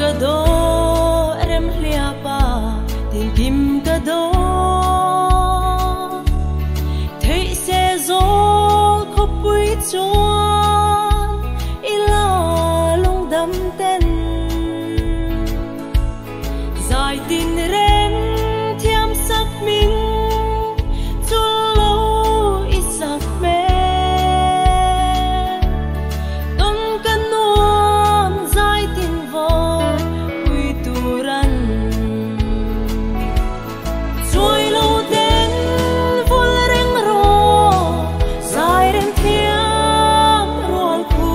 ka do rem hlia pa tin kim ka do thấy se zo ko pui chuan ila lung dam ten zai tin rem thiam sak min chu lo isak me don kan nuam zai tin vo pui turan chuai lo den vol reng ro zai rem thiam rual ku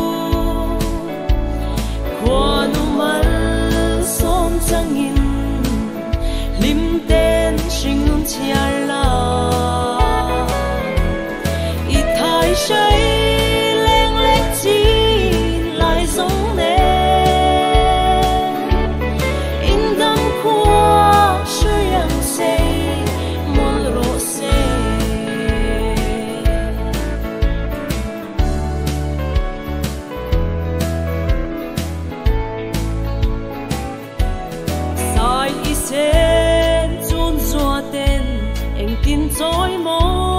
kwanu mal som changin lim ten sing nun chiar la i thai shai leng lek chin lai zong ne in dam kwa shui yang se mon ro se sai i sen chun zua ten eng tin choi mo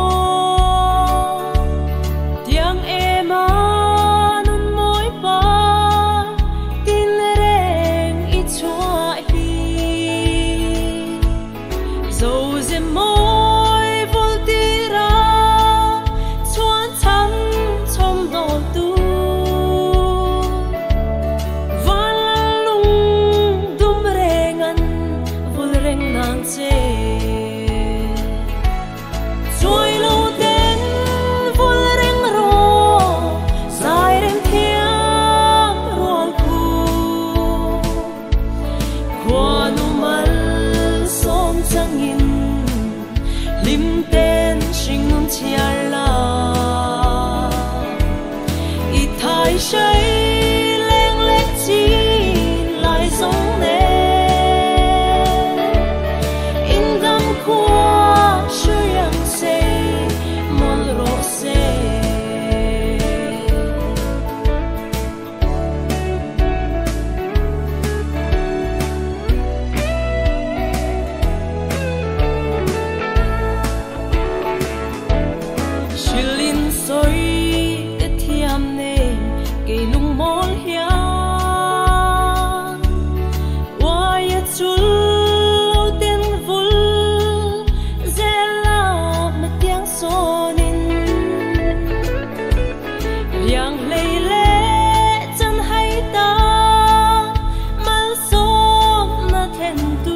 tiang ema nun moi pa tin reng i chua hi zo ze moi vol tira chuan cham chom do tu van lung dum rengan vol reng nan che chuai lo ten vol reng ro zai rem thiam rual ku kwanu mal som changin lim ten sing nun chiar la i thai shai leng lek chin lai zong ne in dam kwa shui yang se mon ro se shilin soi te thiam ne ke lung mol hian wai chul ten vul zela ma tiang sonin yang leile chan hai ta mal som na then tu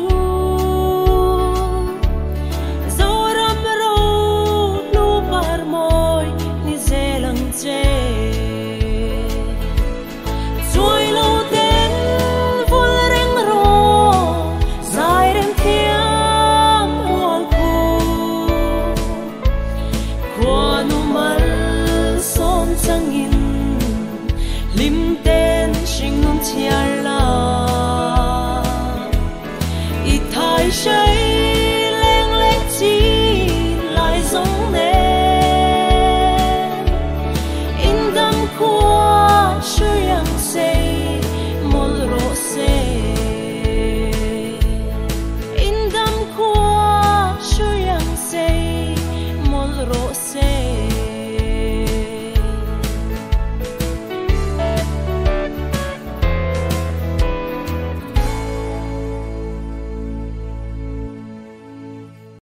zoram ro lu par moi ni zelang che chuai lo ten vol reng ro zai rem thiam rual ku kwanu mal som changin lim ten sing nun chiar la